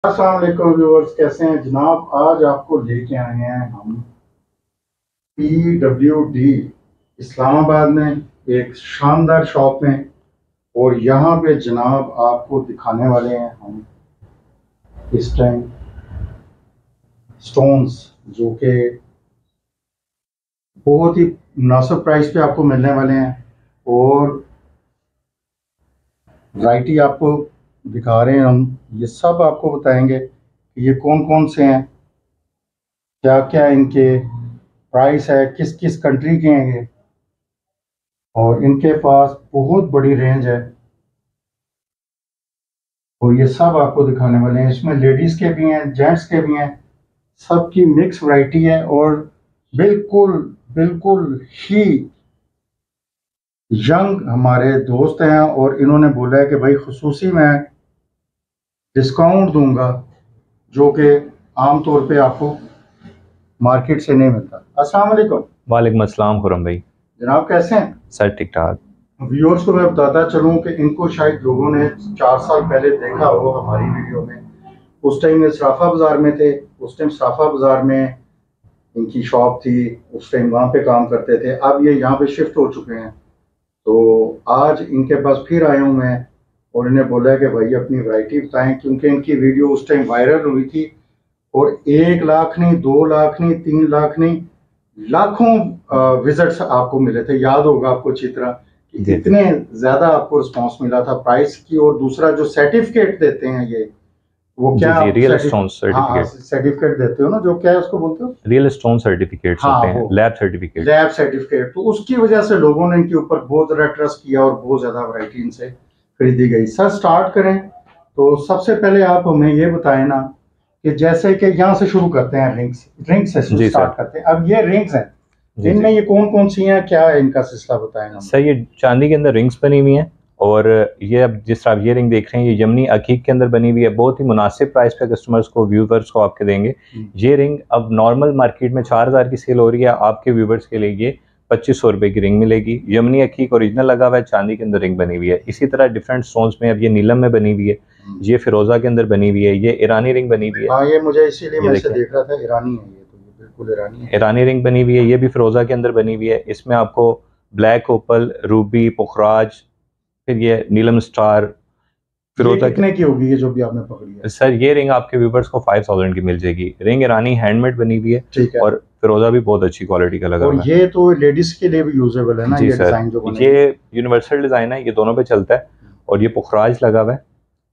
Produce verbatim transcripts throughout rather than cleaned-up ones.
अस्सलाम वालेकुम व्यूअर्स, कैसे हैं जनाब। आज आपको लेके आए हैं हम पी डब्ल्यू डी इस्लामाबाद में एक शानदार शॉप में। और यहाँ पे जनाब आपको दिखाने वाले हैं हम इस टाइम स्टोन्स जो कि बहुत ही मुनासिब प्राइस पे आपको मिलने वाले हैं। और वैरायटी आपको दिखा रहे हैं हम, ये सब आपको बताएंगे कि ये कौन कौन से हैं, क्या क्या इनके प्राइस है, किस किस कंट्री के हैं ये। और इनके पास बहुत बड़ी रेंज है और ये सब आपको दिखाने वाले हैं। इसमें लेडीज़ के भी हैं, जेंट्स के भी हैं, सबकी मिक्स वैरायटी है। और बिल्कुल बिल्कुल ही यंग हमारे दोस्त हैं और इन्होंने बोला है कि भाई खुसूसी मैं डिस्काउंट दूंगा जो कि आम तौर पे आपको मार्केट से नहीं मिलता। अस्सलाम वालेकुम। वालेकुम अस्सलाम खुरम भाई। जनाब कैसे हैं? सर ठीक ठाक। व्यूअर्स को मैं बताता चलूं कि इनको शायद लोगों ने चार साल पहले देखा हो हमारी वीडियो में। उस टाइम ये सराफा बाज़ार में थे। उस टाइम सराफा बाज़ार में इनकी शॉप थी, उस टाइम वहाँ पे काम करते थे। अब ये यहाँ पे शिफ्ट हो चुके हैं। तो आज इनके पास फिर आया हूँ मैं और इन्हें बोला है कि भाई अपनी वैरायटी बताएं, क्योंकि इनकी वीडियो उस टाइम वायरल हुई थी। और एक लाख नहीं, दो लाख नहीं, तीन लाख नहीं, लाखों विजिट्स आपको मिले थे। याद होगा आपको अच्छी तरह कि इतने ज्यादा आपको रिस्पांस मिला था प्राइस की। और दूसरा जो सर्टिफिकेट देते हैं ये, वो क्या रियल स्टोन सर्टिफिकेट सर्टिफिकेट देते हो ना, जो क्या है उसको बोलते हो, रियल स्टोन सर्टिफिकेट होते हैं, लैब सर्टिफिकेट। Lab certificate. तो उसकी वजह से लोगों ने इनके ऊपर बहुत ज्यादा ट्रस्ट किया और बहुत ज्यादा वैरायटी इनसे खरीदी गई। सर स्टार्ट करें तो सबसे पहले आप हमें ये बताएं ना कि जैसे कि यहाँ से शुरू करते हैं, रिंग्स रिंग्स से स्टार्ट करते हैं। अब ये रिंग्स हैं, इनमें ये कौन कौन सी हैं, क्या है इनका सिलसिला बताएं। सर ये चांदी के अंदर रिंग्स बनी हुई हैं और ये अब जिस तरह आप ये रिंग देख रहे हैं ये यमनी अकीक के अंदर बनी हुई है। बहुत ही मुनासिब प्राइस पे कस्टमर्स को, व्यूवर्स को आपके देंगे। ये रिंग अब नॉर्मल मार्केट में चार हज़ार की सेल हो रही है, आपके व्यूवर्स के लिए ये पच्चीस सौ रुपये की रिंग मिलेगी। यमनी अकीक ओरिजिनल लगा हुआ है, चांदी के अंदर रिंग बनी हुई है। इसी तरह डिफरेंट स्टोन्स में अब ये नीलम में बनी हुई है, ये फिरोजा के अंदर बनी हुई है, ये ईरानी रिंग बनी हुई है। हाँ, ये मुझे इसीलिए मैं इसे देख रहा था, ईरानी है ये, तो ये बिल्कुल ईरानी है। ईरानी रिंग बनी हुई है, ये भी फिरोजा के अंदर बनी हुई है। इसमें आपको ब्लैक ओपल, रूबी, पुखराज, फिर ये नीलम स्टार, फिरोजा कितने की होगी ये जो भी आपने पकड़ी है? सर ये रिंग आपके व्यूवर्स को फाइव थाउजेंड की मिल जाएगी। रिंग ईरानी हैंडमेड बनी हुई है, ठीक है। और फिरोजा भी बहुत अच्छी क्वालिटी का लगा हुआ है। ये तो लेडीज के लिए भी यूजेबल है ना? जी ये सर, डिजाइन जो बने, ये यूनिवर्सल डिजाइन है, ये दोनों पे चलता है। और ये पुखराज लगा हुआ है।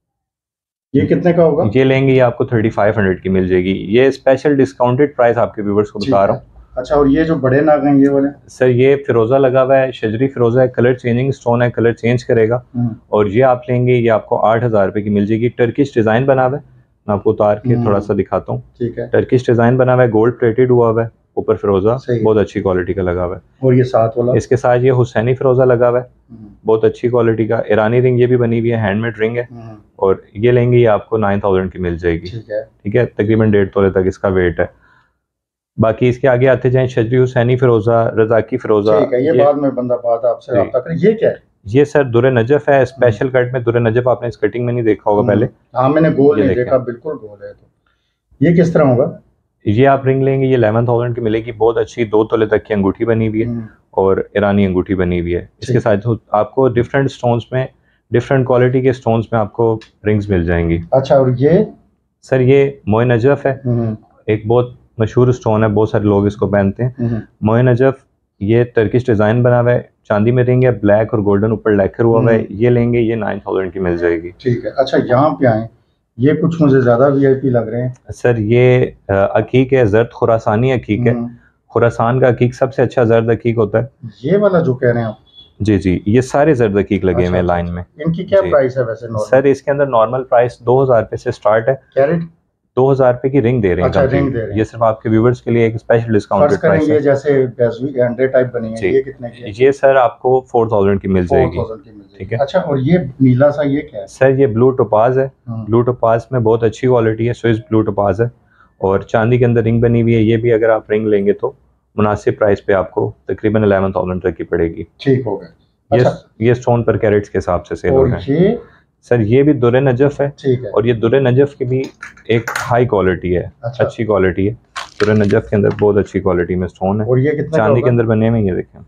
ये कितने का होगा? ये लेंगे ये आपको थर्टी फाइव हंड्रेड की मिल जाएगी। ये स्पेशल डिस्काउंटेड प्राइस आपके व्यूवर्स को बता रहा हूँ। अच्छा, और ये जो बड़े नाग हैं ये वाले? सर ये फिरोजा लगा हुआ है, शजरी फिरोजा है, कलर चेंजिंग स्टोन है, कलर चेंज करेगा। और ये आप लेंगे ये आपको आठ हजार रुपए की मिल जाएगी। टर्किश डिजाइन बना हुआ है, मैं आपको उतार के थोड़ा सा दिखाता हूँ। ठीक है, टर्किश डिजाइन बना हुआ है, गोल्ड प्लेटेड हुआ हुआ है, ऊपर फिरोजा बहुत अच्छी क्वालिटी का लगा हुआ है। और ये साथ वाला? इसके साथ ये हुसैनी फिरोजा लगा हुआ है, बहुत अच्छी क्वालिटी का। ईरानी रिंग ये भी बनी हुई है, हैंडमेड रिंग है। और ये लेंगे ये आपको नाइन थाउजेंड की मिल जाएगी। ठीक है, ठीक है, तकरीबन डेढ़ तोले तक इसका वेट है। बाकी इसके आगे आते जाएं, शजरी हुसैनी फिरोजा, रजाकी फिरोजा, ठीक है, ये, ये बाद में बंदा बात आपसे राब्ता करे। ये क्या है? ये सर दुरे नजफ है, स्पेशल कट में। दुरे नजफ आपने इस कटिंग में नहीं देखा होगा पहले। हाँ, मैंने गोल नहीं देखा, बिल्कुल गोल है। तो ये किस तरह होगा? ये आप रिंग लेंगे ये इलेवन थाउजेंड की मिलेगी, बहुत अच्छी दो तोले तक की अंगूठी बनी हुई है और ईरानी अंगूठी बनी हुई है। इसके साथ आपको डिफरेंट स्टोन्स में, डिफरेंट क्वालिटी के स्टोन्स में आपको रिंग्स मिल जाएंगी। अच्छा, और ये? सर ये मोए नजफ है, एक बहुत मशहूर स्टोन है, बहुत सारे लोग इसको पहनते हैं। मोए नजफ, ये टर्किश डिजाइन बना हुआ है, चांदी में रिंग है, ब्लैक और गोल्डन ऊपर लैकर हुआ हुआ है। ये लेंगे ये नाइन थाउजेंड की मिल जाएगी। ठीक है। अच्छा, यहाँ पे आए, ये कुछ मुझे ज्यादा वीआईपी लग रहे हैं। सर ये अकीक है, जर्द खुरासानी अकीक है। खुरासान का अकीक सबसे अच्छा जर्द अकीक होता है। ये वाला जो कह रहे हैं आप? जी जी, ये सारे जर्द अकीक लगे हुए हैं लाइन में। इनकी क्या प्राइस है वैसे? सर इसके अंदर नॉर्मल प्राइस दो हजार रुपए से स्टार्ट है। कैरेट? दो हजार रुपए की रिंग दे रहे हैं। अच्छा, रिंग दे रहे हैं। ये सिर्फ आपके व्यूवर्स के लिए एक स्पेशल डिस्काउंटेड प्राइस है। ये जैसे हंड्रेड टाइप बनी है, ये कितने की है? ये सर आपको फोर थाउजेंड की मिल जाएगी। ठीक है। अच्छा, और ये नीला सा ये क्या है? सर ये ब्लू टोपाज है। ब्लू टोपाज में बहुत अच्छी क्वालिटी है, स्विस ब्लू टोपाज है और चांदी के अंदर रिंग बनी हुई है। ये भी अगर आप रिंग लेंगे तो मुनासिब प्राइस पे आपको तकरीबन इलेवन थाउजेंड तक की पड़ेगी। ठीक हो गया। ये ये स्टोन पर कैरेट्स के हिसाब से सेल हो रहा है। सर ये भी दुर्रे नजफ है, ठीक है, और ये दुर्रे नजफ की भी एक हाई क्वालिटी है, अच्छा। अच्छी क्वालिटी है। दुर्रे नजफ के अंदर बहुत अच्छी क्वालिटी में स्टोन है, और ये कितना चांदी के अंदर बने हुए, ये देखें।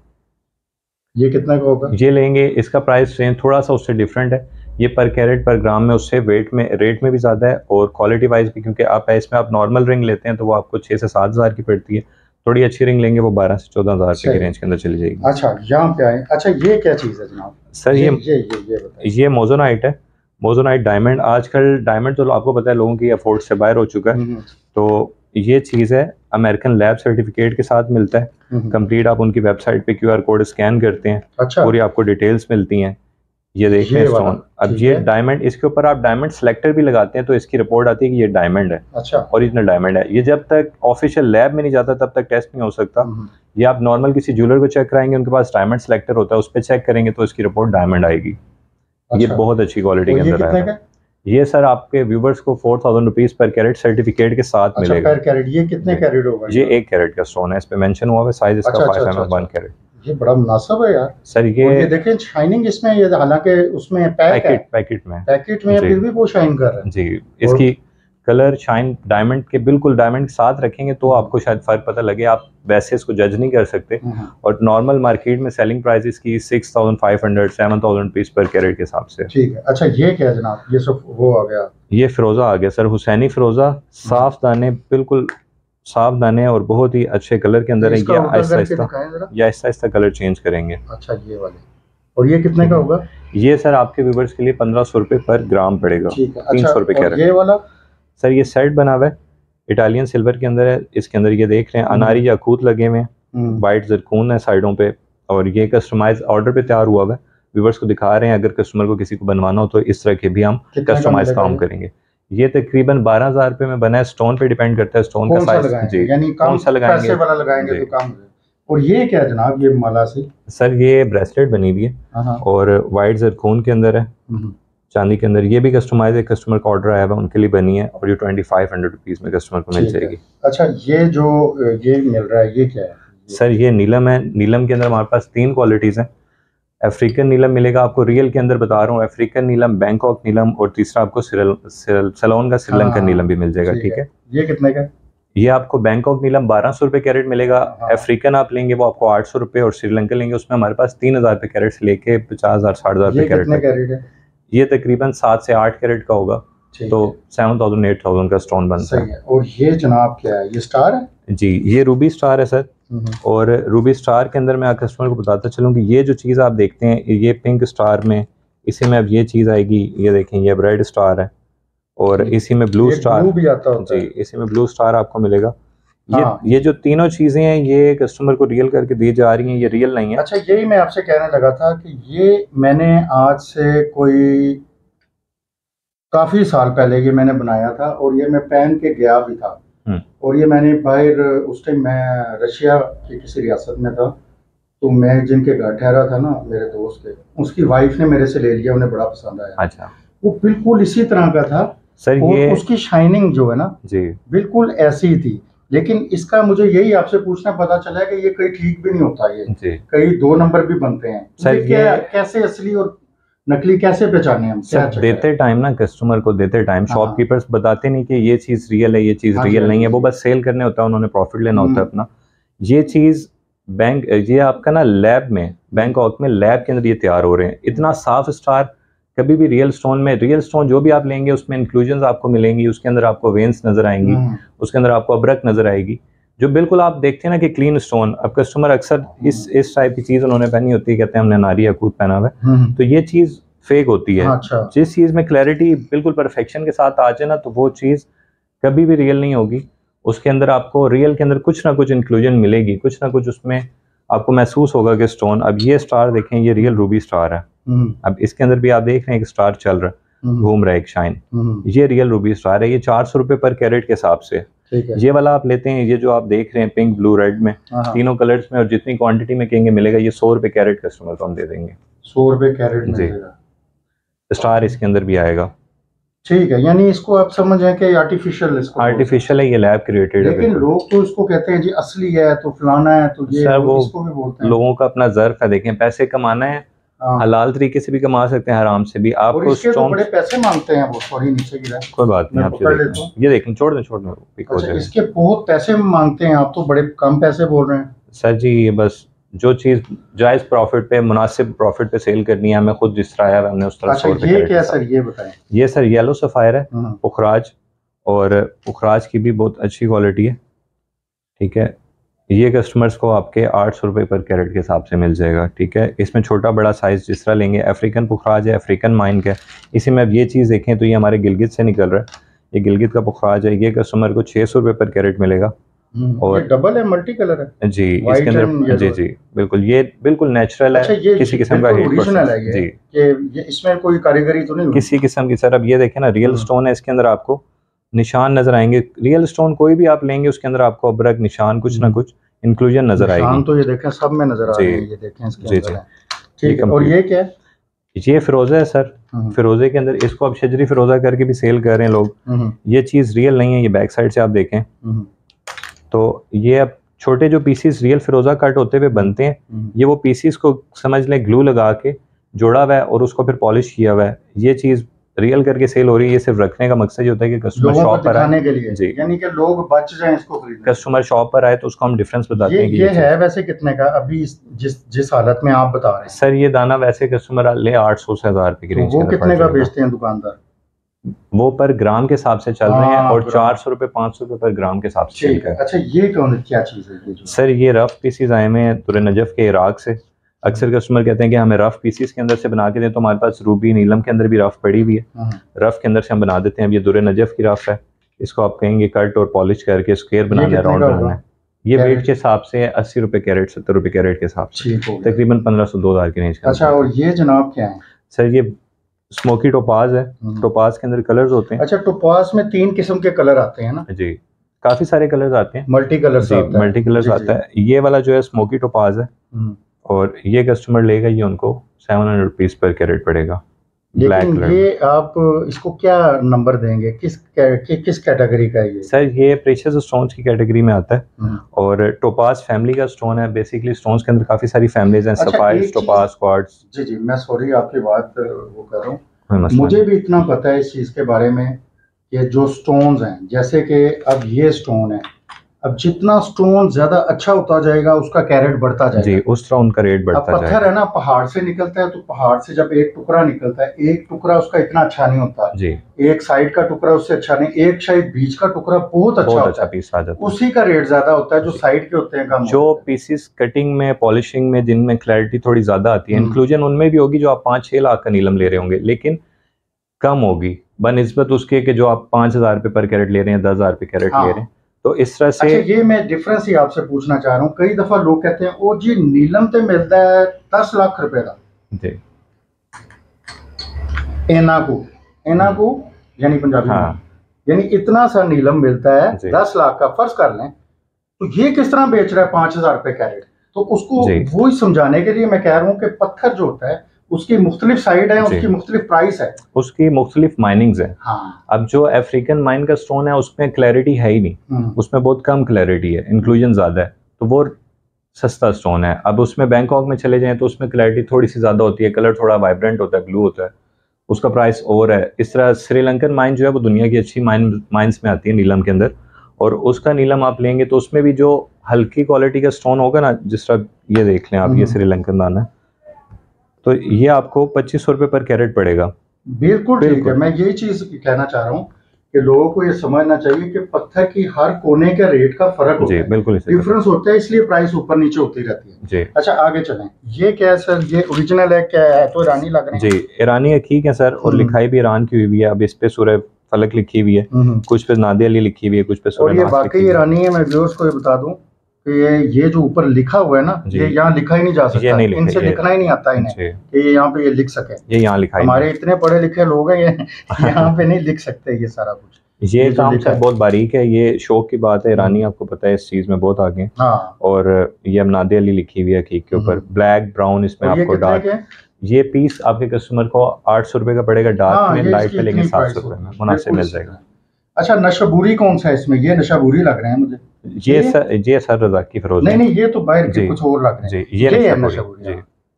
ये कितना का होगा? ये लेंगे, इसका प्राइस रेंज थोड़ा सा उससे डिफरेंट है, ये पर कैरेट पर ग्राम में उससे वेट में रेट में भी ज़्यादा है और क्वालिटी वाइज भी, क्योंकि आप इसमें आप नॉर्मल रिंग लेते हैं तो वो आपको छः से सात हज़ार की पड़ती है, थोड़ी अच्छी रिंग लेंगे वो बारह से चौदह हज़ार रुपये की रेंज के अंदर चली जाएगी। अच्छा, यहाँ पे आए। अच्छा, ये क्या चीज़ है जनाब? सर ये ये ये ये बताइए। ये मोजोनाइट है, मोजोनाइट डायमंड। आजकल डायमंड तो आपको पता है लोगों की अफोर्ड से बाहर हो चुका है, तो ये चीज़ है अमेरिकन लैब सर्टिफिकेट के साथ मिलता है कंप्लीट। आप उनकी वेबसाइट पे क्यूआर कोड स्कैन करते हैं, अच्छा, पूरी आपको डिटेल्स मिलती हैं। ये देख रहे हैं स्टोन। अब ये डायमंड, इसके ऊपर आप डायमंड सेलेक्टर भी लगाते हैं तो इसकी रिपोर्ट आती है कि ये डायमंड है, अच्छा, ओरिजिनल डायमंड है। ये जब तक ऑफिशियल लैब में नहीं जाता तब तक टेस्ट नहीं हो सकता। ये आप नॉर्मल किसी ज्वेलर को चेक कराएंगे, उनके पास डायमंड सेलेक्टर होता है, उस पर चेक करेंगे तो इसकी रिपोर्ट डायमंड आएगी। ये बहुत अच्छी क्वालिटी के अंदर है। ये सर आपके व्यूवर्स को फोर थाउजेंड रुपीज पर कैरेट सर्टिफिकेट के साथ अच्छा, मिलेगा। पर कैरेट। ये कितने कैरेट होगा? ये एक कैरेट का स्टोन है, इस पे मेंशन हुआ है साइज इसका five M M one carat. ये बड़ा मुनासिब है यार सर। ये, ये देखें शाइनिंग इसमें, ये हालांकि उसमें पैक पैकेट है, पैकेट में पैकेट में फिर भी वो शाइन कर रहा है जी। इसकी कलर शाइन डायमंड के बिल्कुल डायमंड के साथ रखेंगे तो आपको शायद फर्क पता लगे, आप वैसे इसको जज नहीं कर सकते। और नॉर्मल मार्केट में सेलिंग प्राइस की six thousand five hundred seven thousand rupees पर कैरेट के हिसाब से। ठीक है। अच्छा, ये क्या जनाब? ये सब वो आ गया, ये फिरोजा आ गया सर, हुसैनी फिरोजा, साफ दाने, बिल्कुल साफ दाने और बहुत ही अच्छे कलर के अंदर है। ये आहिस्ता आहिस्ता या आहिस्ता आहिस्ता कलर चेंज करेंगे। अच्छा, ये वाले। और ये कितने का होगा? ये सर आपके व्यूवर्स के लिए पंद्रह सौ रुपये पर ग्राम पड़ेगा, तीन सौ रुपये कैरेट। ये वाला सर ये सेट बना हुआ है, इटालियन सिल्वर के अंदर है। इसके अंदर ये देख रहे हैं अनारी याकूत लगे हुए हैं, वाइट जरकून है साइडों पे, और ये कस्टमाइज ऑर्डर पे तैयार हुआ है। व्यूवर्स को दिखा रहे हैं, अगर कस्टमर को किसी को बनवाना हो तो इस तरह के भी हम कस्टमाइज काम करेंगे। ये तकरीबन बारह हजार रुपए में बना है, स्टोन पे डिपेंड करता है स्टोन का साइज जी, यानी कौन सा लगाएंगे वाला लगाएंगे तो काम। और ये क्या जनाब? ये माला सी सर, ये ब्रेसलेट बनी हुई है और वाइट जरकून के अंदर है, चांदी के अंदर। ये भी कस्टमाइज है, कस्टमर का ऑर्डर आया है उनके लिए बनी है, और ये ट्वेंटी फाइव हंड्रेड रुपीज में कस्टमर को मिल जाएगी। अच्छा, ये जो ये मिल रहा है ये क्या है? सर ये नीलम है। नीलम के अंदर हमारे पास तीन क्वालिटीज हैं। अफ्रीकन नीलम मिलेगा आपको, रियल के अंदर बता रहा हूँ, अफ्रीकन नीलम, बैंकॉक नीलम, और तीसरा आपको सलोन का श्रीलंकन नीलम भी मिल जाएगा। ठीक है। ये कितने का? ये आपको बैंकॉक नीलम बारह सौ रुपए कैरेट मिलेगा। अफ्रीकन आप लेंगे वो आपको आठ सौ रुपए, और श्रीलंकन लेंगे उसमें हमारे पास तीन हजार रुपए कैरेट से लेके पचास हजार साठ हजार रुपए कैरेट है। ये तकरीबन सात से आठ कैरेट का होगा, तो सेवन थाउजेंड एट थाउजेंड का स्टोन बनता है। और ये जनाब क्या है? ये स्टार है जी, ये रूबी स्टार है सर। और रूबी स्टार के अंदर मैं कस्टमर को बताता चलूँ कि ये जो चीज़ आप देखते हैं, ये पिंक स्टार में, इसी में अब ये चीज़ आएगी, ये देखें ये रेड स्टार है, और इसी में ब्लू स्टार भी आता होता जी, इसी में ब्लू स्टार आपको मिलेगा। ये हाँ। ये जो तीनों चीजें हैं ये कस्टमर को रियल करके दी जा रही हैं, ये रियल नहीं है। अच्छा, यही मैं आपसे कहने लगा था कि ये मैंने आज से कोई काफी साल पहले ये मैंने बनाया था, और ये मैं पहन के गया भी था, और ये मैंने बाहर, उस टाइम मैं रशिया की किसी रियासत में था, तो मैं जिनके घर ठहरा था ना मेरे दोस्त के, उसकी वाइफ ने मेरे से ले लिया, उन्हें बड़ा पसंद आया। अच्छा। वो बिल्कुल इसी तरह का था सर, ये उसकी शाइनिंग जो है ना जी बिल्कुल ऐसी ही थी। लेकिन इसका मुझे यही आपसे पूछना पता चला कि ये कहीं ठीक भी नहीं होता, ये कई दो नंबर भी बनते हैं सर। ये कैसे असली और नकली कैसे पहचाने हम? सर देते टाइम ना कस्टमर को देते टाइम शॉपकीपर्स बताते नहीं कि ये चीज रियल है, ये चीज रियल नहीं है, वो बस सेल करने होता है, उन्होंने प्रॉफिट लेना होता है अपना। ये चीज बैंक, ये आपका ना लैब में, बैंकॉक में लैब के अंदर ये तैयार हो रहे हैं। इतना साफ स्टार कभी भी रियल स्टोन में, रियल स्टोन जो भी आप लेंगे उसमें इंक्लूजन्स आपको मिलेंगी, उसके अंदर आपको वेन्स नजर आएंगी, उसके अंदर आपको अब्रक नजर आएगी, जो बिल्कुल आप देखते हैं ना कि क्लीन स्टोन। अब कस्टमर अक्सर इस इस टाइप की चीज उन्होंने पहनी होती है, कहते हैं हमने नारी याकूत पहना हुआ है, तो ये चीज फेक होती है। अच्छा। जिस चीज में क्लैरिटी बिल्कुल परफेक्शन के साथ आ जाए ना, तो वो चीज कभी भी रियल नहीं होगी। उसके अंदर आपको रियल के अंदर कुछ ना कुछ इंक्लूजन मिलेगी, कुछ ना कुछ उसमें आपको महसूस होगा कि स्टोन। अब ये स्टार देखें, ये रियल रूबी स्टार है। अब इसके अंदर भी आप देख रहे हैं एक स्टार चल रहा है, घूम रहा है एक शाइन, ये रियल रूबी स्टार है। ये चार सौ रुपए पर कैरेट के हिसाब से। ये वाला आप लेते हैं, ये जो आप देख रहे हैं पिंक ब्लू रेड में, तीनों कलर्स में, और जितनी क्वांटिटी में कहेंगे मिलेगा, ये सौ रुपए कैरेट कस्टमर को हम दे देंगे। सौ रुपए कैरेट मिलेगा। स्टार इसके अंदर भी आएगा। ठीक है, यानी इसको आप समझें कि आर्टिफिशियल, इसको आर्टिफिशियल है, ये लैब क्रिएटेड है। लेकिन लोग तो इसको कहते हैं जी असली है तो फलाना है, तो ये सर वो इसको भी बोलते हैं। लोगों का अपना ज़र्फ है, देखें पैसे कमाना है हलाल तरीके से भी कमा सकते हैं, हराम से भी। आपको तो बड़े पैसे मांगते हैं वो, सॉरी नीचे गिरा, कोई बात नहीं, आप ये देखें, छोड़ दें छोड़ दें। अच्छा, इसके बहुत पैसे मांगते हैं, आप तो बड़े कम पैसे बोल रहे हैं सर जी। ये बस जो चीज़ जायज़ प्रॉफिट पे, मुनासिब प्रॉफिट पे सेल करनी है, हमें खुद जिस तरह आया हमने उस तरह। अच्छा, ये क्या सर, ये बताएं। ये सर येलो सफ़ायर है, पुखराज, और पुखराज की भी बहुत अच्छी क्वालिटी है, ठीक है। ये कस्टमर्स को आपके आठ सौ रुपये पर कैरेट के हिसाब से मिल जाएगा, ठीक है। इसमें छोटा बड़ा साइज़ जिस तरह लेंगे। अफ्रीकन पुखराज है, अफ्रीकन माइन का। इसी में अब ये चीज़ देखें तो ये हमारे गिलगित से निकल रहा है, ये गिलगित का पुखराज है। ये कस्टमर को छः सौ रुपये पर कैरेट मिलेगा, और डबल है, मल्टी कलर है जी इसके अंदर। जी जी बिल्कुल, ये बिल्कुल नेचुरल है। अच्छा, ये किसी किस्म का ओरिजिनल है ये, कि ये इसमें कोई कारीगरी तो नहीं किसी किस्म की सर। अब ये देखें ना, रियल स्टोन है, इसके अंदर आपको निशान नजर आएंगे। रियल स्टोन कोई भी आप लेंगे उसके अंदर आपको अबरक निशान कुछ ना कुछ इंक्लूजन नजर आएगी। तो ये देखें सब में नजर आ रहे हैं, ये देखें इसके जी जी ठीक है। और ये क्या है? ये फिरोजा है सर। फिरोजे के अंदर इसको अब शजरी फिरोजा करके भी सेल कर रहे हैं लोग। ये चीज रियल नहीं है, ये बैक साइड से आप देखें तो ये अब छोटे जो पीसीस रियल फिरोजा कट होते हुए बनते हैं, ये वो पीसीस को समझ लें ग्लू लगा के जोड़ा हुआ है और उसको फिर पॉलिश किया हुआ है। ये चीज रियल करके सेल हो रही है। ये सिर्फ रखने का मकसद ये होता है कि कस्टमर शॉप पर आए के लिए, जी, यानी कि लोग बच जाएं इसको खरीदने। कस्टमर शॉप पर आए तो उसको हम डिफरेंस बताते ये, हैं कि ये, ये है वैसे कितने का अभी जिस जिस हालत में आप बता रहे हैं? सर ये दाना वैसे कस्टमर ले आठ सौ से हजार रुपए की रेंज। वो कितने का बेचते हैं दुकानदार? वो पर ग्राम के हिसाब से चल रहे हैं और चार सौ रुपए पाँच सौ रुपए पर ग्राम के हिसाब से। अच्छा, ये कौन क्या चीज है? सर ये रफ पीसीज आए हुए हैं दुर नजफ के, इराक से। अक्सर कस्टमर कहते हैं कि हमें रफ पीसीस के अंदर से बना के दें, तो हमारे पास रूबी नीलम के अंदर भी रफ पड़ी हुई है, रफ के अंदर से हम बना देते हैं। अब ये दुर नजफ की रफ है, इसको आप कहेंगे कट और पॉलिश करके स्क्वायर बनाना है, राउंड बनाना है। ये वेट के हिसाब से अस्सी रुपए कैरेट, सत्तर रुपए कैरेट के हिसाब से, तकरीबन पंद्रह सौ दो हजार की रेंज। अच्छा, और ये जनाब क्या है? सर ये स्मोकी टोपाज है। टोपाज के अंदर कलर्स होते हैं। अच्छा, टोपाज में तीन किस्म के कलर आते हैं ना? जी, काफी सारे कलर्स आते हैं, मल्टी कलर्स आता है। मल्टी कलर्स आता है। ये वाला जो है स्मोकी टोपाज है, और ये कस्टमर लेगा, ये उनको सेवन हंड्रेड रुपीज पर कैरेट पड़ेगा। लेकिन ये आप इसको क्या नंबर देंगे, किस कि, किस कैटेगरी का है ये? सर ये प्रेशियस स्टोन्स की कैटेगरी में आता है, और टोपाज फैमिली का स्टोन है। बेसिकली स्टोन्स के अंदर काफी सारी फैमिलीज हैं, सफायर, टोपाज, क्वार्ट्ज। जी जी, मैं सॉरी आपकी बात वो कर रहा हूँ, मुझे भी इतना पता है इस चीज के बारे में कि जो स्टोन्स हैं, जैसे कि अब ये स्टोन है, अब जितना स्टोन ज्यादा अच्छा होता जाएगा उसका कैरेट बढ़ता जाएगा जी, उस तरह उनका रेट बढ़ता जाएगा। पत्थर है ना, पहाड़ से निकलता है, तो पहाड़ से जब एक टुकड़ा निकलता है, एक टुकड़ा उसका इतना अच्छा नहीं होता जी, एक साइड का टुकड़ा उससे अच्छा नहीं, एक शायद बीच का टुकड़ा बहुत अच्छा बहुत होता अच्छा है, पीस आ जाता है, उसी का रेट ज्यादा होता है, जो साइड के होते हैं कम। जो पीसेस कटिंग में, पॉलिशिंग में, जिनमें क्लैरिटी थोड़ी ज्यादा आती है, इंक्लूजन उनमें भी होगी जो आप पाँच छह लाख का नीलम ले रहे होंगे, लेकिन कम होगी बनिस्बत उसके कि जो आप पाँच हजार रुपये पर कैरेट ले रहे हैं, दस हजार रुपये कैरेट ले रहे हैं। तो इस तरह से। अच्छा, ये मैं डिफरेंस ही आपसे पूछना चाह रहा हूँ, कई दफा लोग कहते हैं ओ जी नीलम ते मिलता है दस लाख रुपए का जी, एना को एना को यानी पंजाबी हाँ। यानी इतना सा नीलम मिलता है दस लाख का, फर्ज कर लें, तो ये किस तरह बेच रहा है पांच हजार रुपए कैरेट? तो उसको वो ही समझाने के लिए मैं कह रहा हूँ कि पत्थर जो होता है उसकी मुख्तलिफ साइड है, उसकी मुख्तलिफ प्राइस है, उसकी मुख्तलिफ माइनिंग्स है। हाँ। अब जो अफ्रीकन माइन का स्टोन है उसमें क्लैरिटी है ही नहीं, उसमें बहुत कम क्लैरिटी है, इंक्लूजन ज्यादा है, तो वो सस्ता स्टोन है। अब उसमें बैंकॉक में चले जाएं तो उसमें क्लैरिटी थोड़ी सी ज्यादा होती है, कलर थोड़ा वाइब्रेंट होता है, ब्लू होता है, उसका प्राइस और है। इस तरह श्रीलंकन माइन जो है वो दुनिया की अच्छी माइन माइंस में आती है नीलम के अंदर, और उसका नीलम आप लेंगे तो उसमें भी जो हल्की क्वालिटी का स्टोन होगा ना, जिस तरह ये देख लें आप, ये श्रीलंकन दाना है, तो ये आपको पच्चीस सौ रुपये पर कैरेट पड़ेगा। बिल्कुल ठीक है, मैं यही चीज कहना चाह रहा हूँ कि लोगों को ये समझना चाहिए कि पत्थर की हर कोने के रेट का फर्क होता है, बिल्कुल डिफरेंस होता है, इसलिए प्राइस ऊपर नीचे होती रहती है जी। अच्छा, आगे चलें। ये क्या है सर, ये ओरिजिनल है क्या है? तो ईरानी लग रहे हैं जी, ईरानी हकीक है सर, और लिखाई भी ईरान की हुई है। अब इस पे सूरह फलक लिखी हुई है, कुछ पे नादिया अली लिखी हुई है, कुछ पे सूरह नास लिखी हुई है। और ये बाकी ईरानी है, मैं व्यूअर्स को ये बता दूं कि ये ये जो ऊपर लिखा हुआ है ना, ये यहाँ लिखा ही नहीं जा सकता, नहीं इनसे लिखना ही नहीं आता इन्हें कि ये यहाँ पे ये लिख सके, ये यहाँ लिखा है। हमारे इतने पढ़े लिखे लोग हैं, ये यहाँ पे नहीं लिख सकते ये सारा कुछ। ये, ये काम सर बहुत बारीक है, ये शौक की बात है। ईरानी आपको पता है इस चीज में बहुत आगे, हाँ। और ये अमनादे अली लिखी हुई है हकीक के ऊपर, ब्लैक ब्राउन इसमें आपको डार्क। ये पीस आपके कस्टमर को आठ सौ रुपए का पड़ेगा, डार्क में, लाइट पे लेंगे सात सौ रुपए में मुनासिब मिल जाएगा। अच्छा, नशाबूरी कौन सा है इसमें? ये नशाबूरी लग रहे हैं मुझे। ये सर, ये सर रज़ाकी फिरोज नहीं नहीं, ये तो बाहर के कुछ और लग रहे हैं जी, ये, ये नशाबूरी जी।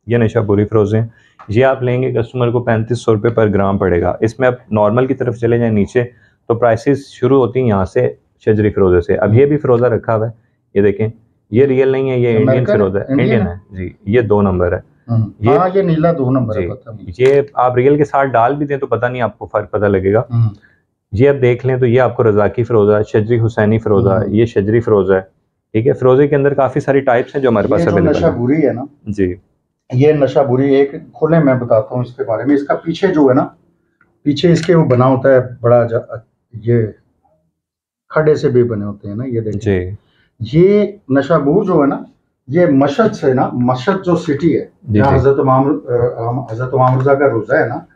ये नशापुरी फिरोजे हैं, ये आप लेंगे कस्टमर को पैंतीस सौ रुपये पर ग्राम पड़ेगा। इसमें आप नॉर्मल की तरफ चले जाएं नीचे तो प्राइसेस शुरू होती हैं यहाँ से शजरी फिरोजे से। अब ये भी फिरोजा रखा हुआ है, ये देखें, ये रियल नहीं है, ये इंडियन फिरोजा है, इंडियन है जी, ये दो नंबर है, ये हाँ, ये नीला दो नंबर है, पता नहीं। ये आप रियल के साथ डाल भी दें तो पता नहीं आपको फर्क पता लगेगा। ये अब देख लें तो ये आपको रजाकी फिरोजा, शजरी हुसैनी फिरोजा, ये शजरी फिरोजा है, ठीक है। फिरोजे के अंदर काफी सारी टाइप्स हैं जो हमारे पास अवेलेबल है। नशाबुरी है ना जी, ये नशाबुरी एक खोले, मैं बताता हूँ इसके बारे में। इसका पीछे जो है ना, पीछे इसके वो बना होता है बड़ा, ये खड्डे से भी बने होते हैं ना, ये देखिए। ये नशाबूर जो है ना, ये मशहद से ना, मशहद जो सिटी है जहाँ हजरत हजरत मामूजा का रोजा है ना,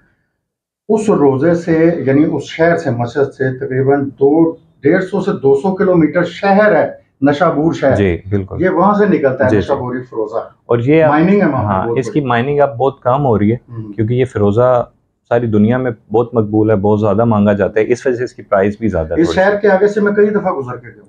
उस रोजे से यानी उस शहर से, मशहद से तकरीबन दो डेढ़ सौ से दो सौ किलोमीटर शहर है नशाबूर शहर। जी बिल्कुल, ये वहां से निकलता है नशाबूरी फिरोजा। और ये माइनिंग है, हाँ, इसकी माइनिंग अब बहुत कम हो रही है क्योंकि ये फिरोजा सारी दुनिया में बहुत मकबूल है, बहुत ज्यादा मांगा जाता है, इस वजह से इसकी प्राइस भी ज्यादा है। इस शहर के आगे से मैं कई दफा गुजर के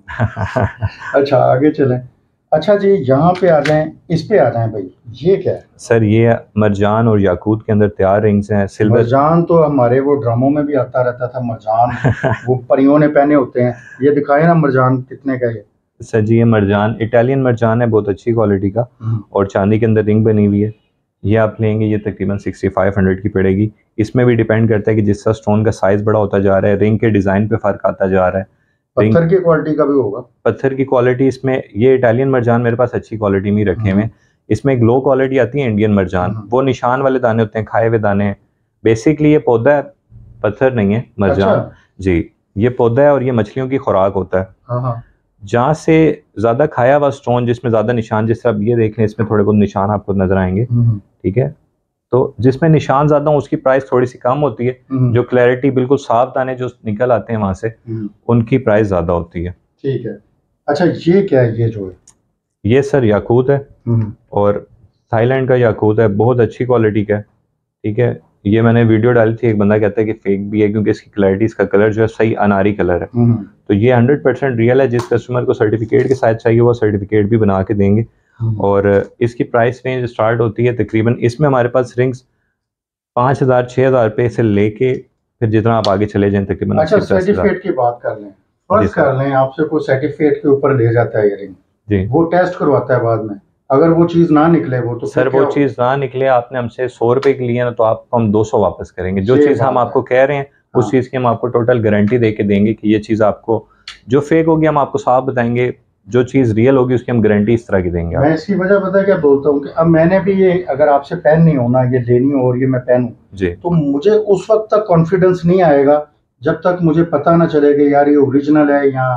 गया। अच्छा, आगे चलें। अच्छा जी, यहाँ पे आ जाएं, इस पे आ जाएं भाई, ये क्या है? सर ये मरजान और याकूत के अंदर तैयार रिंग्स हैं। सिल्वर मरजान तो हमारे वो ड्रामों में भी आता रहता था, मरजान वो परियों ने पहने होते हैं। ये दिखाए ना मरजान कितने का है? सर जी ये मरजान इटालियन मरजान है, बहुत अच्छी क्वालिटी का, और चांदी के अंदर रिंग बनी हुई है। ये आप लेंगे, ये तकरीबन सिक्सटी फाइव हंड्रेड की पड़ेगी। इसमें भी डिपेंड करता है कि जिस तरह स्टोन का साइज बड़ा होता जा रहा है, रिंग के डिज़ाइन पे फ़र्क आता जा रहा है। पत्थर की क्वालिटी का भी होगा। पत्थर की क्वालिटी इसमें, ये इटालियन मरजान मेरे पास अच्छी क्वालिटी में रखे हुए हैं। इसमें एक लो क्वालिटी आती है इंडियन मरजान, वो निशान वाले दाने होते हैं, खाए हुए दाने हैं। बेसिकली ये पौधा है, पत्थर नहीं है मरजान। अच्छा। जी, ये पौधा है और ये मछलियों की खुराक होता है। जहाँ से ज्यादा खाया हुआ स्टोन, जिसमें ज्यादा निशान, जिस तरह ये देख लें, इसमें थोड़े बहुत निशान आपको नजर आएंगे, ठीक है। तो जिसमें निशान ज्यादा हो उसकी प्राइस थोड़ी सी कम होती है, जो क्लैरिटी बिल्कुल साफ दाने जो निकल आते हैं वहां से, उनकी प्राइस ज्यादा होती है। ठीक है। अच्छा, ये क्या है? ये जो है, ये सर याकूत है, और थाईलैंड का याकूत है, बहुत अच्छी क्वालिटी का है, ठीक है। ये मैंने वीडियो डाली थी, एक बंदा कहता है कि फेक भी है क्योंकि इसकी क्लैरिटी, इसका कलर जो है सही अनारी कलर है। तो ये हंड्रेड परसेंट रियल है। जिस कस्टमर को सर्टिफिकेट के साथ चाहिए वो सर्टिफिकेट भी बना के देंगे। और इसकी प्राइस रेंज स्टार्ट होती है तकरीबन, इसमें हमारे पास रिंग्स पाँच हज़ार छः हज़ार रुपये से लेके फिर जितना आप आगे चले जाएं तकरीबन। अच्छा, सर्टिफिकेट की बात कर लें, फर्ज कर लें आपसे कोई सर्टिफिकेट के ऊपर ले जाता है ये रिंग जी, वो टेस्ट करवाता है बाद में, अगर वो चीज ना निकले वो तो सर वो चीज ना निकले, आपने हमसे सौ रुपए की लिया ना तो आपको हम दो सौ वापस करेंगे। जो चीज हम आपको कह रहे हैं उस हाँ। चीज की हम आपको टोटल गारंटी दे के देंगे कि ये चीज आपको, जो फेक होगी हम आपको साफ बताएंगे, जो चीज रियल होगी उसकी हम गारंटी इस तरह की देंगे। मैं इसकी वजह पता क्या बोलता हूँ कि अब मैंने भी ये, अगर आपसे पेन नहीं होना, ये लेनी हो और ये मैं पहनूं जी, तो मुझे उस वक्त तक कॉन्फिडेंस नहीं आएगा जब तक मुझे पता ना चलेगा यार ये ओरिजिनल है या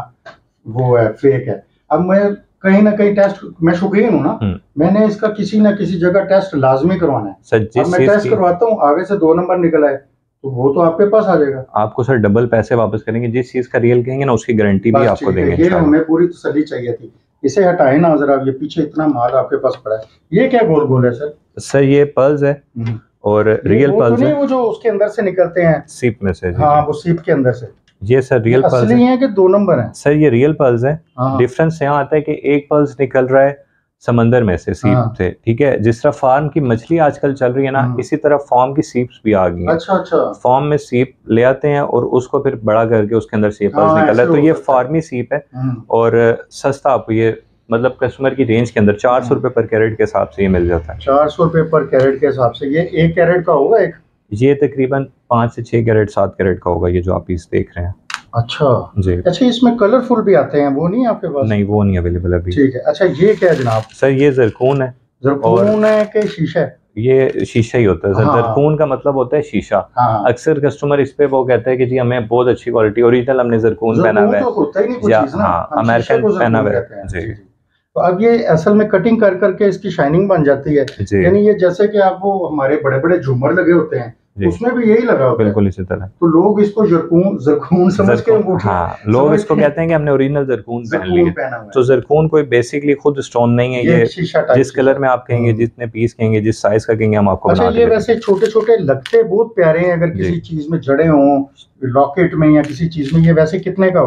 वो है फेक है। अब मैं कहीं ना कहीं टेस्ट, मैं शौकीन हूँ ना, मैंने इसका किसी ना किसी जगह टेस्ट लाजमी करवाना है। सर अब मैं टेस्ट करवाता हूँ, आगे से दो नंबर निकला है तो वो तो आपके पास आ जाएगा। आपको सर डबल पैसे वापस करेंगे, जिस चीज का रियल कहेंगे ना उसकी गारंटी भी आपको देंगे। ये हमें पूरी तसल्ली चाहिए थी। इसे हटाए ना जरा, ये पीछे इतना माल आपके पास पड़ा है, ये क्या गोल गोल है सर? सर ये पर्ल्स है और रियल पर्ल्स है, वो जो उसके अंदर से निकलते हैं सीप में से। हाँ, वो सीप के अंदर से। ये सर रियल पल्स है कि दो नंबर है? सर ये रियल पल्स है। डिफरेंस यहाँ आता है कि एक पल्स निकल रहा है समंदर में से, सीप हाँ। से, ठीक है। जिस तरह फार्म की मछली आजकल चल रही है ना, इसी तरह फार्म की सीप्स भी आ गई हैं। अच्छा अच्छा। फार्म में सीप ले आते हैं और उसको फिर बड़ा करके उसके अंदर से पल्स हाँ, निकल रहा है। तो ये फार्मी सीप है और सस्ता आपको ये, मतलब कस्टमर की रेंज के अंदर चार सौ रुपए पर कैरेट के हिसाब से ये मिल जाता है। चार सौ रुपए पर कैरेट के हिसाब से। ये एक कैरेट का होगा? एक ये तकरीबन पाँच से छह कैरेट सात कैरेट का होगा, ये जो आप पीस देख रहे हैं। अच्छा जी। अच्छा, इसमें कलरफुल भी आते हैं, वो नहीं आपके पास? नहीं, वो नहीं अवेलेबल अभी। ठीक है। अच्छा, ये क्या है जनाब? सर ये जरकून है। जरकून है कि शीशा है? ये शीशा ही होता है सर। हाँ। जरकून का मतलब होता है शीशा। हाँ। अक्सर कस्टमर इस पे वो कहते हैं कि जी हमें बहुत अच्छी क्वालिटी, ओरिजिनल हमने जरकून पहना हुआ है। तो होता ही नहीं कोई चीज ना, हाँ, अमेरिकन पहना हुआ है जी। तो अब ये असल में कटिंग कर करके इसकी शाइनिंग बन जाती है, यानी ये जैसे कि आप वो हमारे बड़े बड़े झूमर लगे होते हैं उसमें भी यही लगा होता है। बिल्कुल इसी तरह। तो लोग इसको जरकून जरकून समझ के अंगूठी, हाँ, लोग इसको कहते हैं कि हमने ओरिजिनल जरकून पहन लिया। तो जरकून कोई बेसिकली खुद स्टोन नहीं है, ये, ये जिस कलर में आप कहेंगे, जितने पीस कहेंगे, जिस साइज का कहेंगे हम आपको बना देंगे। ये वैसे छोटे छोटे लगते बहुत प्यारे हैं, अगर किसी चीज में जड़े हों, लॉकेट में या किसी चीज में, ये वैसे कितने का होगा?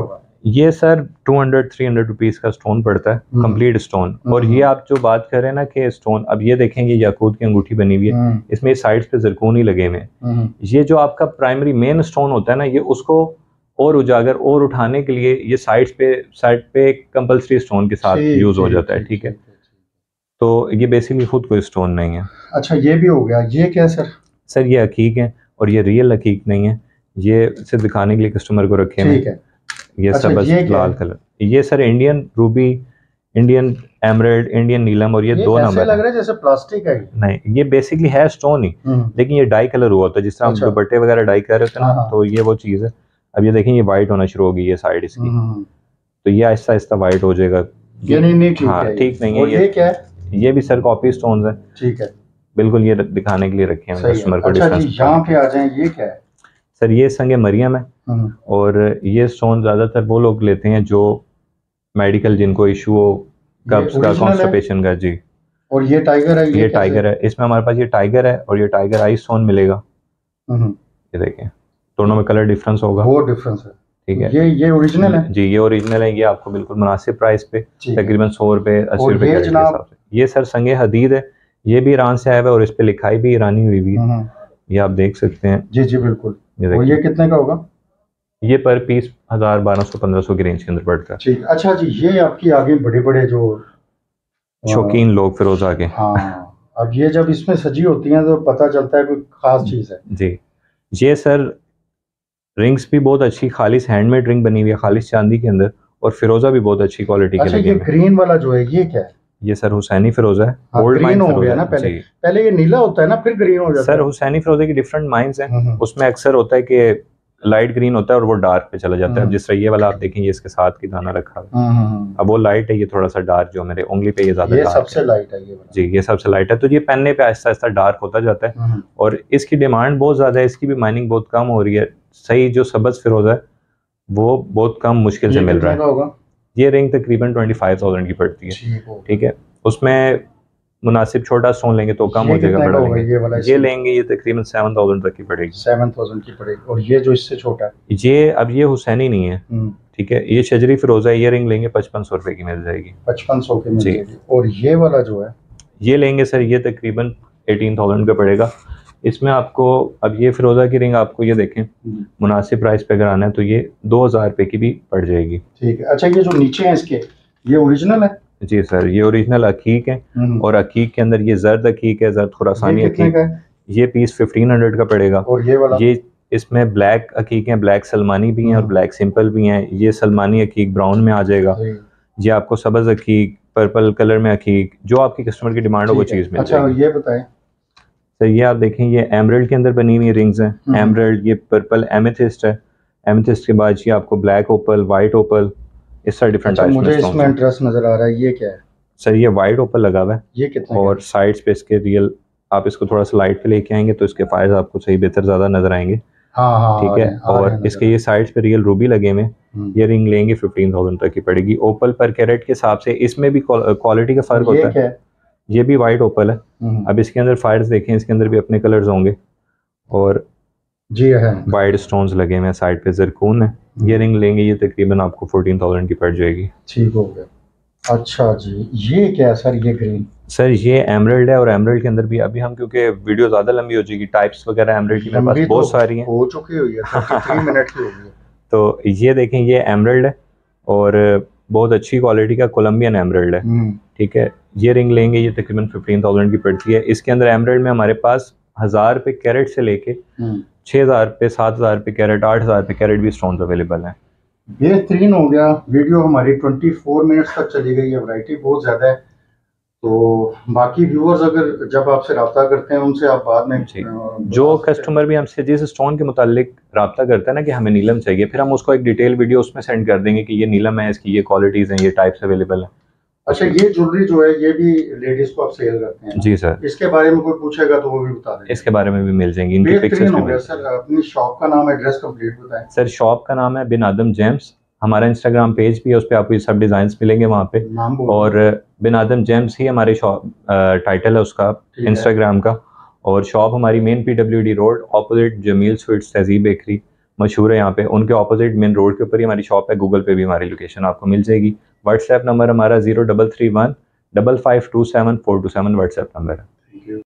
ये sir two hundred three hundred rupees का स्टोन पड़ता है, कंप्लीट स्टोन। और ये आप जो बात कर रहे हैं ना कि स्टोन, अब ये देखेंगे याकूत की अंगूठी बनी हुई है, इसमें साइड्स पे जरकून ही लगे हुए हैं। ये जो आपका प्राइमरी मेन स्टोन होता है ना, ये उसको और उजागर और उठाने के लिए ये साइड्स पे साइड पे कंपल्सरी स्टोन के साथ यूज हो जाता है। ठीक है, तो ये बेसिकली खुद कोई स्टोन नहीं है। अच्छा, ये भी हो गया। ये क्या सर? सर ये हकीक है और ये रियल हकीक नहीं है, ये सिर्फ दिखाने के लिए कस्टमर को रखे हैं। ठीक है। ये अच्छा, सब लाल कलर, ये sir Indian ruby, Indian emerald, Indian नीलम, और ये, ये दो नंबर लग रहा है जैसे प्लास्टिक है। नहीं, ये बेसिकली है स्टोन ही, लेकिन ये डाई कलर हुआ होता है, जिस तरह हम दुपट्टे वगैरह डाई कर रहे थे ना, तो ये वो चीज़ है। अब ये देखें, ये वाइट होना शुरू होगी ये साइड इसकी, तो ये आहिस्ता आहिस्ता वाइट हो जाएगा। ये नहीं नहीं ठीक हाँ, है, ठीक नहीं है। ये क्या है? ये भी सर कॉपी स्टोन्स है। ठीक है, बिल्कुल, ये दिखाने के लिए रखे हैं कस्टमर को। अच्छा जी, यहाँ पे आ जाएं, ये क्या है? सर ये संगे मरियम है, और ये स्टोन ज़्यादातर वो लोग लेते हैं जो मेडिकल, जिनको इशू हो कब्ज का, कॉन्स्टिपेशन का। जी। और ये टाइगर है? ये, ये टाइगर है, इसमें हमारे पास ये टाइगर है और ये टाइगर आई स्टोन मिलेगा। ये देखें, दोनों में कलर डिफरेंस होगा, वो डिफरेंस है। ठीक है, ये ये ओरिजिनल है? जी, ये ओरिजिनल है। ये आपको बिल्कुल मुनासिब प्राइस पे, तकरीबन सौ रुपए अस्सी रुपए के हिसाब से। ये सर संगे हदीद है, ये भी ईरान से आया हुआ है और इस पे लिखाई भी ईरानी हुई भी है, ये आप देख सकते हैं। जी जी बिल्कुल। और ये कितने का होगा? ये पर पीस हजार बारह सौ पंद्रह सौ की रेंज के अंदर पड़ता है। ठीक। अच्छा जी, ये आपकी आगे बड़े बड़े जो शौकीन लोग फिरोजा के, हाँ, अब ये जब इसमें सजी होती हैं तो पता चलता है कोई खास चीज है। जी। ये सर रिंग्स भी बहुत अच्छी खालिश हैंडमेड रिंग बनी हुई है, खालिश चांदी के अंदर, और फिरोजा भी बहुत अच्छी क्वालिटी के लगे हैं। ये ग्रीन वाला जो है ये क्या है? ये सर हुसैनी फिरोजा है। हाँ, ग्रीन हो गया ना, पहले पहले ये नीला होता है ना, फिर ग्रीन हो जाता है। सर हुसैनी फिरोजे की डिफरेंट माइंस हैं, उसमें अक्सर होता है कि लाइट ग्रीन होता है और वो डार्क पे चला जाता है। जिस तरह ये वाला आप देखें, ये इसके साथ की दाना रखा है, अब वो लाइट है, ये थोड़ा सा डार्क, जो मेरे उंगली पे ये ज्यादा, ये सबसे लाइट है ये वाला। जी, ये सबसे लाइट है। तो ये पहनने पे आहिस्ता आहिस्ता डार्क होता जाता है, और इसकी डिमांड बहुत ज्यादा है, इसकी भी माइनिंग बहुत कम हो रही है। सही जो सबज फिरोजा है वो बहुत कम मुश्किल से मिल रहा है। ये रिंग तकरीबन ट्वेंटी फाइव थाउजेंड की पड़ती है। ठीक है, उसमें मुनासिब छोटा स्टोन लेंगे तो कम हो जाएगा, बड़ा लेंगे ये वाला ये लेंगे ये तकरीबन सेवन थाउजेंड तक की पड़ेगी। सेवन थाउजेंड की पड़ेगी। और ये जो इससे छोटा है, ये अब ये हुसैनी नहीं है, ठीक है, ये शजरी फिरोजा है। ये रिंग लेंगे पचपन सौ रुपए की मिल जाएगी, पचपन सौ की मिल जाएगी। और ये वाला जो है, ये लेंगे सर, ये तकरीबन एटीन थाउजेंड का पड़ेगा। इसमें आपको, अब ये फिरोजा की रिंग आपको ये देखें मुनासिब प्राइस पे अगर आना है तो ये दो हजार रुपए की भी पड़ जाएगी। ठीक है। अच्छा, ये जो नीचे है इसके, ये ओरिजिनल है? जी सर, ये ओरिजिनल अकीक है, और अकीक के अंदर ये जर्द अकीक है, जर्द खुरासानी अकीक। ये पीस फिफ्टीन हंड्रेड का पड़ेगा। और ये वाला, ये इसमें ब्लैक अकीक है, ब्लैक सलमानी भी हैं और ब्लैक सिंपल भी हैं। ये सलमानी अकीक ब्राउन में आ जाएगा, ये आपको सबज अकीक, पर्पल कलर में अकीक, जो आपकी कस्टमर की डिमांड हो वो चीज़ मिल जाएगी। अच्छा, ये बताएं सर, ये आप देखें, ये एमराल्ड के अंदर बनी हुई रिंग्स हैं। एमराल्ड, ये पर्पल एमेथिस्ट है, एमेथिस्ट के बाद ये आपको ब्लैक ओपल, वाइट ओपल, इस तरह डिफरेंट टाइप्स में। मुझे इसमें इंटरेस्ट नजर आ रहा है, ये क्या है? सर ये वाइट ओपल लगा हुआ है। ये कितना? और साइड्स पे इसके रियल, आप इसको थोड़ा सा लाइट पे लेके आएंगे तो इसके फायर्स आपको सही बेहतर ज्यादा नजर आएंगे। हाँ हाँ, ठीक है। और इसके ये साइड्स पे रियल रूबी लगे हुए, ये रिंग लेंगे फिफ्टीन थाउजेंड तक की पड़ेगी। ओपल पर कैरेट के हिसाब से इसमें भी क्वालिटी का फर्क होता है। ये भी वाइट ओपल है। अब इसके अंदर फायर्स देखें, इसके अंदर भी अपने कलर्स होंगे, और जी है, वाइट स्टोन्स लगे हुए हैं, साइड पे जरकून है। ये रिंग लेंगे, ये तकरीबन आपको फोर्टीन थाउजेंड की पड़ जाएगी। ठीक हो गया। अच्छा जी, ये क्या है सर? ये ग्रीन? सर ये एमराल्ड है, और एमराल्ड के अंदर भी अभी हम, क्योंकि वीडियो ज्यादा लंबी हो जाएगी, टाइप्स वगैरह एमराल्ड की मेरे पास बहुत सारी हैं, हो चुकी हुई है, तीन मिनट की हो गई है। तो ये देखें, ये एमराल्ड है और बहुत अच्छी क्वालिटी का कोलंबियन एमराल्ड है। ठीक है, ये रिंग लेंगे, ये तकरीबन फिफ्टीन थाउजेंड की पड़ती है। इसके अंदर एमराल्ड में हमारे पास हजार रुपये कैरेट से लेके छः हजार रुपये, सात हजार रुपये कैरेट, आठ हजार रुपये कैरेट भी स्टोन्स अवेलेबल हैं। बेहतरीन हो गया। वीडियो हमारी चौबीस मिनट्स तक चली गई है, वैरायटी बहुत ज़्यादा है। तो बाकी व्यूअर्स अगर जब आपसे रब्ता करते हैं, उनसे आप बाद में, जो कस्टमर भी हमसे जिस स्टोन के मुतालिक रब्ता करता है ना कि हमें नीलम चाहिए, फिर हम उसको एक डिटेल वीडियो उसमें सेंड कर देंगे कि ये नीलम है, इसकी ये क्वालिटीज़ हैं, ये टाइप्स अवेलेबल हैं। अच्छा, ये ज्वेलरी जो है ये भी लेडीज को आप सेल करते हैं? जी सर। इसके बारे में कोई पूछेगा तो वो भी बता दें। इसके बारे में भी मिल जाएंगी, इनकी पिक्चर्स भी मिल। सर अपनी शॉप का नाम, एड्रेस कंप्लीट बताएं। सर शॉप का नाम है बिन आदम जेम्स, हमारा इंस्टाग्राम पेज भी है, उस पर आपको ये सब डिजाइन मिलेंगे वहाँ पे, और बिन आदम जेम्स ही हमारी शॉप टाइटल है उसका इंस्टाग्राम का। और शॉप हमारी main P W D road, opposite Jamil sweets Tahzeeb bakery, मशहूर है यहाँ पे, उनके ऑपोजिट मेन रोड के ऊपर ही हमारी शॉप है। गूगल पे भी हमारी लोकेशन आपको मिल जाएगी। व्हाट्सएप नंबर हमारा zero double three one double five two seven four two seven WhatsApp number है। Thank you.